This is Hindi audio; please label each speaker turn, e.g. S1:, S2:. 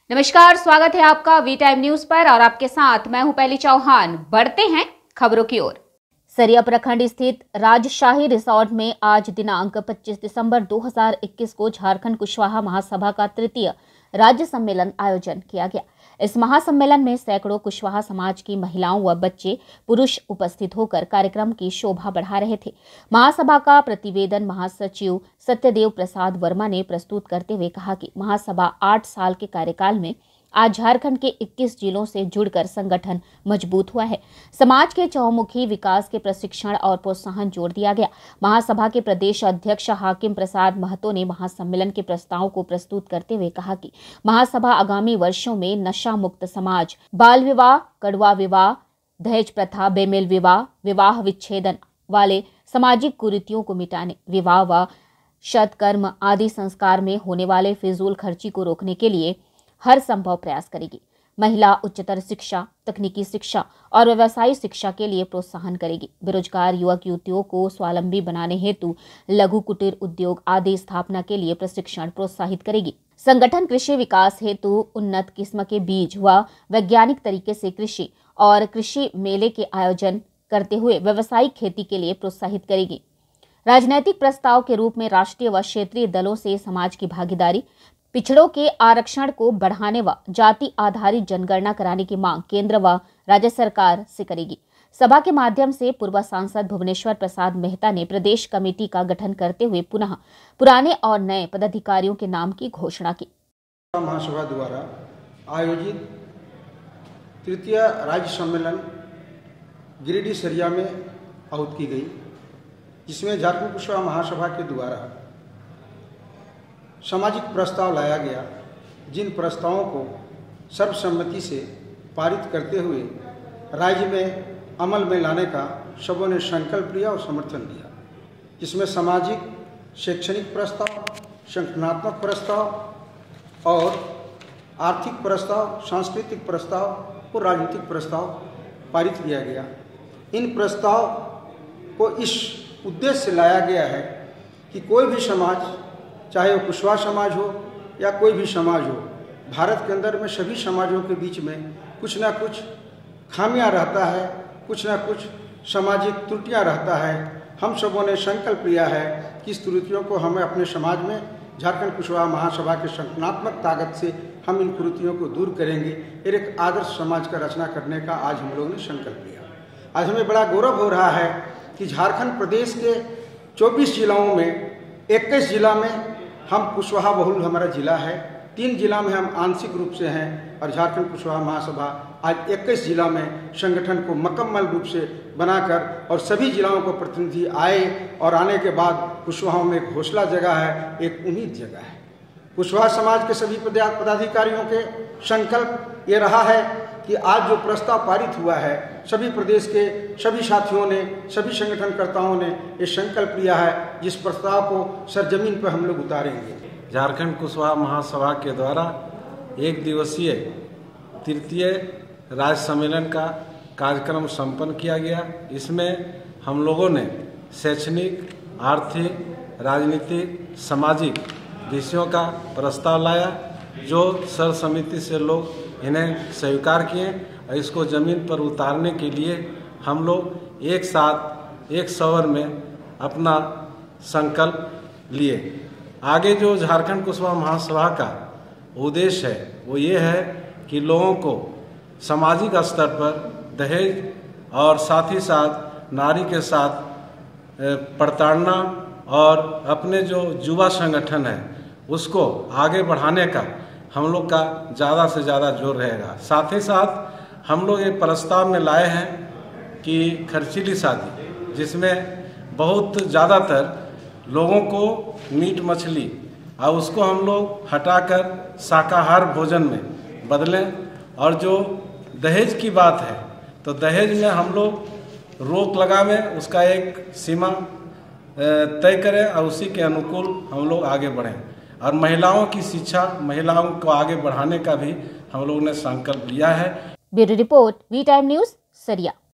S1: नमस्कार, स्वागत है आपका वी टाइम न्यूज पर और आपके साथ मैं हूं पहली चौहान। बढ़ते हैं खबरों की ओर। सरिया प्रखंड स्थित राजशाही रिसोर्ट में आज दिनांक 25 दिसंबर 2021 को झारखंड कुशवाहा महासभा का तृतीय राज्य सम्मेलन आयोजन किया गया। इस महासम्मेलन में सैकड़ों कुशवाहा समाज की महिलाओं व बच्चे पुरुष उपस्थित होकर कार्यक्रम की शोभा बढ़ा रहे थे। महासभा का प्रतिवेदन महासचिव सत्यदेव प्रसाद वर्मा ने प्रस्तुत करते हुए कहा कि महासभा 8 साल के कार्यकाल में आज झारखंड के 21 जिलों से जुड़कर संगठन मजबूत हुआ है। समाज के चहुमुखी विकास के प्रशिक्षण और प्रोत्साहन जोड़ दिया गया। महासभा के प्रदेश अध्यक्ष हाकिम प्रसाद महतो ने महासम्मेलन के प्रस्ताव को प्रस्तुत करते हुए कहा कि महासभा आगामी वर्षों में नशा मुक्त समाज, बाल विवाह, कड़वा विवाह, दहेज प्रथा, बेमेल विवाह, विवाह विच्छेदन वाले सामाजिक कुरीतियों को मिटाने, विवाह व सत्कर्म आदि संस्कार में होने वाले फिजूल खर्ची को रोकने के लिए हर संभव प्रयास करेगी। महिला उच्चतर शिक्षा, तकनीकी शिक्षा और व्यवसायिक शिक्षा के लिए प्रोत्साहन करेगी। बेरोजगार युवक युवतियों को स्वावलंबी बनाने हेतु लघु कुटीर उद्योग आदि स्थापना के लिए प्रशिक्षण प्रोत्साहित करेगी। संगठन कृषि विकास हेतु उन्नत किस्म के बीज व वैज्ञानिक तरीके से कृषि और कृषि मेले के आयोजन करते हुए व्यावसायिक खेती के लिए प्रोत्साहित करेगी। राजनीतिक प्रस्ताव के रूप में राष्ट्रीय व क्षेत्रीय दलों से समाज की भागीदारी, पिछड़ों के आरक्षण को बढ़ाने व जाति आधारित जनगणना कराने की मांग केंद्र व राज्य सरकार से करेगी। सभा के माध्यम से पूर्व सांसद भुवनेश्वर प्रसाद मेहता ने प्रदेश कमेटी का गठन करते हुए पुनः पुराने और नए पदाधिकारियों के नाम की घोषणा की।
S2: महासभा द्वारा आयोजित तृतीय राज्य सम्मेलन गिरिडीह सरिया में आहूत की गई, जिसमें झारखंड कुशवाहा महासभा के द्वारा सामाजिक प्रस्ताव लाया गया। जिन प्रस्तावों को सर्वसम्मति से पारित करते हुए राज्य में अमल में लाने का सबों ने संकल्प लिया और समर्थन दिया, जिसमें सामाजिक शैक्षणिक प्रस्ताव, संगठनात्मक प्रस्ताव और आर्थिक प्रस्ताव, सांस्कृतिक प्रस्ताव और राजनीतिक प्रस्ताव पारित किया गया। इन प्रस्ताव को इस उद्देश्य से लाया गया है कि कोई भी समाज, चाहे वो कुशवाहा समाज हो या कोई भी समाज हो, भारत के अंदर में सभी समाजों के बीच में कुछ ना कुछ खामियां रहता है, कुछ ना कुछ सामाजिक त्रुटियां रहता है। हम सबों ने संकल्प लिया है कि इस त्रुटियों को हमें अपने समाज में झारखंड कुशवाहा महासभा के संगठनात्मक ताकत से हम इन कुरीतियों को दूर करेंगे। एक आदर्श समाज का रचना करने का आज हम लोगों ने संकल्प लिया। आज हमें बड़ा गौरव हो रहा है कि झारखंड प्रदेश के 24 जिलों में 21 जिला में हम कुशवाहा बहुल हमारा जिला है, 3 जिला में हम आंशिक रूप से हैं और झारखंड कुशवाहा महासभा आज 21 जिला में संगठन को मुकम्मल रूप से बनाकर और सभी जिलों को प्रतिनिधि आए और आने के बाद कुशवाहा में एक हौसला जगह है, एक उम्मीद जगह है। कुशवाहा समाज के सभी पदाधिकारियों के संकल्प ये रहा है कि आज जो प्रस्ताव पारित हुआ है, सभी प्रदेश के सभी साथियों ने, सभी संगठनकर्ताओं ने ये संकल्प लिया है, जिस प्रस्ताव को सरजमीन पर हम लोग उतारेंगे।
S3: झारखंड कुशवाहा महासभा के द्वारा एक दिवसीय तृतीय राज्य सम्मेलन का कार्यक्रम संपन्न किया गया। इसमें हम लोगों ने शैक्षणिक, आर्थिक, राजनीतिक, सामाजिक विषयों का प्रस्ताव लाया, जो सर्वसम्मति से लोग इन्हें स्वीकार किए और इसको जमीन पर उतारने के लिए हम लोग एक साथ एक सवर में अपना संकल्प लिए। आगे जो झारखंड कुशवाहा महासभा का उद्देश्य है वो ये है कि लोगों को सामाजिक स्तर पर दहेज और साथ ही साथ नारी के साथ प्रताड़ना और अपने जो युवा संगठन है उसको आगे बढ़ाने का हम लोग का ज़्यादा से ज़्यादा जोर रहेगा। साथ ही साथ हम लोग एक प्रस्ताव में लाए हैं कि खर्चीली शादी, जिसमें बहुत ज़्यादातर लोगों को मीट मछली और उसको हम लोग हटाकर शाकाहार भोजन में बदलें। और जो दहेज की बात है तो दहेज में हम लोग रोक लगावें, उसका एक सीमा तय करें और उसी के अनुकूल हम लोग आगे बढ़ें। और महिलाओं की शिक्षा, महिलाओं को आगे बढ़ाने का भी हम लोगों ने संकल्प लिया है।
S1: Bureau report, V time news, सरिया।